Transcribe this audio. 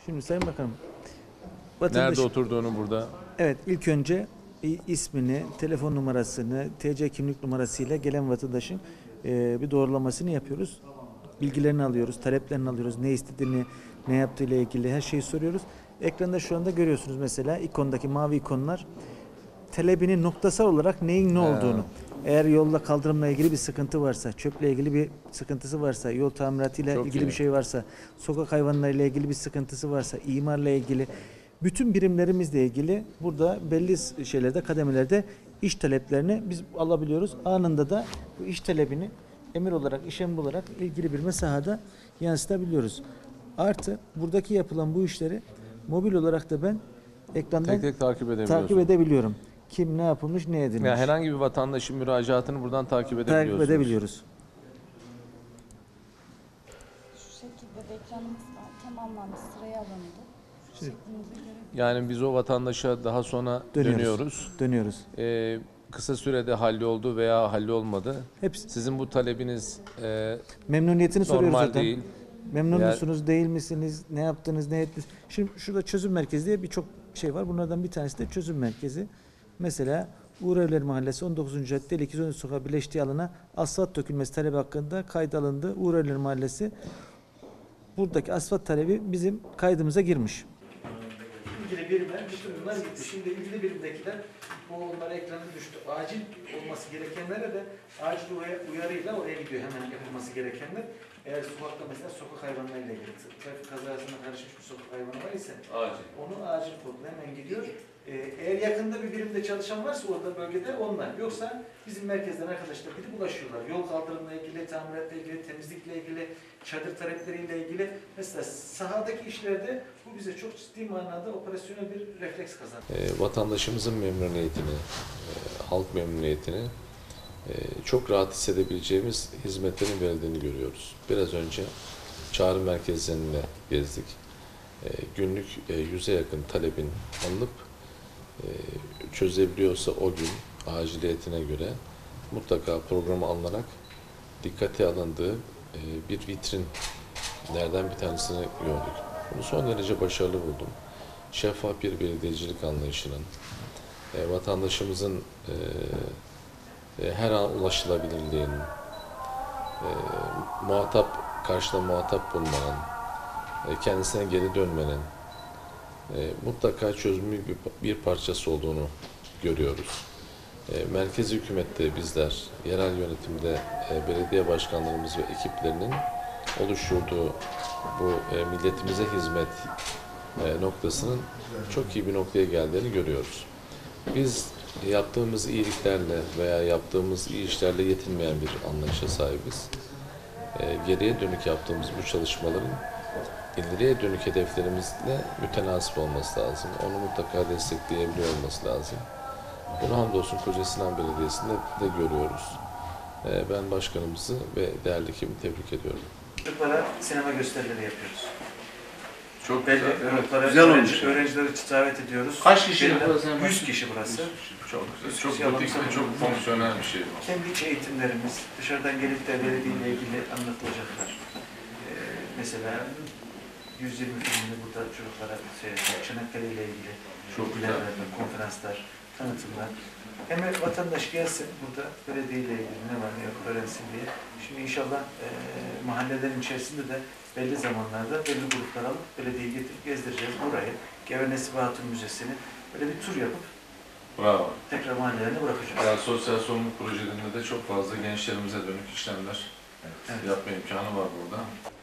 Şimdi Sayın Bakanım, Nerede oturduğunu burada. Evet, ilk önce ismini, telefon numarasını, TC kimlik numarasıyla gelen vatandaşın bir doğrulamasını yapıyoruz. Bilgilerini alıyoruz, taleplerini alıyoruz, ne istediğini, ne yaptığıyla ilgili her şeyi soruyoruz. Ekranda şu anda görüyorsunuz mesela ikondaki mavi ikonlar talebinin noktasal olarak neyin ne olduğunu. Eğer yolla kaldırımla ilgili bir sıkıntı varsa, çöple ilgili bir sıkıntısı varsa, yol tamiratıyla ilgili bir şey varsa, sokak hayvanlarıyla ilgili bir sıkıntısı varsa, imarla ilgili bütün birimlerimizle ilgili burada belli şeylerde, kademelerde iş taleplerini biz alabiliyoruz. Anında da bu iş talebini emir olarak, iş emri olarak ilgili bir sahada yansıtabiliyoruz. Artı buradaki yapılan bu işleri mobil olarak da ben ekrandan tek takip edebiliyorum. Kim ne yapılmış, ne edilmiş. Yani herhangi bir vatandaşın müracaatını buradan takip edebiliyorsunuz. Takip edebiliyoruz. Şu şekilde de ekranımız tamamlandı, sıraya alındı. Yani biz o vatandaşa daha sonra dönüyoruz. Kısa sürede halloldu veya hallolmadı. Hepsi. Sizin bu talebiniz Memnuniyetini soruyoruz normal zaten. değil. Memnun musunuz, değil misiniz, ne yaptınız, ne ettiniz? Şimdi şurada çözüm merkezi diye birçok şey var. Bunlardan bir tanesi de çözüm merkezi. Mesela Uğur Evleri Mahallesi 19. Cadde ile 213 Sokak birleştiği alana asfalt dökülmesi talebi hakkında kayıt alındı. Uğur Evleri Mahallesi buradaki asfalt talebi bizim kaydımıza girmiş. İlgili birimler bütün bunlar gitti. Şimdi ilgili birimdekiler bu onlara ekranı düştü. Acil olması gerekenlere de acil uyarıyla oraya gidiyor hemen yapılması gerekenler. Eğer sokakta mesela sokak hayvanlarıyla ilgili trafik kazasına karışmış bir sokak hayvanı var ise onu acil kodla hemen gidiyor. Eğer yakında bir birimde çalışan varsa orada bölgede onlar. Yoksa bizim merkezden arkadaşlar gidip ulaşıyorlar. Yol kaldırımla ilgili, tamiratla ilgili, temizlikle ilgili, çadır talepleriyle ilgili. Mesela sahadaki işlerde bu bize çok ciddi manada operasyonel bir refleks kazandırıyor. Vatandaşımızın memnuniyetini, halk memnuniyetini çok rahat hissedebileceğimiz hizmetlerin verildiğini görüyoruz. Biraz önce çağrı merkezlerinde gezdik. Günlük 100'e yakın talebin alınıp çözebiliyorsa o gün aciliyetine göre mutlaka programa alınarak dikkate alındığı bir vitrinlerden bir tanesini gördük. Bunu son derece başarılı buldum. Şeffaf bir belediyecilik anlayışının, vatandaşımızın her an ulaşılabilirliğinin, karşına muhatap bulmanın, kendisine geri dönmenin mutlaka çözümü bir parçası olduğunu görüyoruz. Merkezi hükümette bizler, yerel yönetimde belediye başkanlarımız ve ekiplerinin oluşturduğu bu milletimize hizmet noktasının çok iyi bir noktaya geldiğini görüyoruz. Biz yaptığımız iyiliklerle veya yaptığımız iyi işlerle yetinmeyen bir anlayışa sahibiz. Geriye dönük yaptığımız bu çalışmaların ileriye dönük hedeflerimizle mütenasip olması lazım. Onu mutlaka destekleyebiliyor olması lazım. Bunu hamdolsun Kocasinan Belediyesi'nde de görüyoruz. Ben başkanımızı ve değerli ekibimi tebrik ediyorum. Çocuklara sinema gösterileri yapıyoruz. Çok belli gruplara öğrencileri davet ediyoruz. Kaç kişi burası? 100 kişi burası. Çok güzel. Çok butik ve çok fonksiyonel bir şey bu. Kendi iç eğitimlerimiz, dışarıdan gelip de belediyeyle ilgili anlatılacaklar. Mesela 120 filmini burada çocuklara Çanakkale ile ilgili çok güzel konferanslar, tanıtımlar. Hem vatandaş gelsin burada belediye ile ilgili ne var ne yok öğrensin diye. Şimdi inşallah mahallelerin içerisinde de belli zamanlarda belli gruplar alıp belediyeyi getirip gezdireceğiz burayı. Gevene Nesibe Hatun Müzesi'ni böyle bir tur yapıp tekrar mahallelerine bırakacağız. Yani sosyal sorumluluk projelerinde de çok fazla gençlerimize dönük işlemler yapma imkanı var burada.